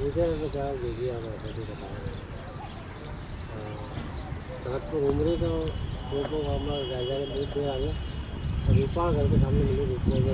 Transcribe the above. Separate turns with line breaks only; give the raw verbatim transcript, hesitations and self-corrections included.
future है तो क्या बिजी आ रहा है बताया नागपुर उमरी तो वो तो हमारा जाएगा दूध दे आगे रूपा घर के सामने मिली रूपा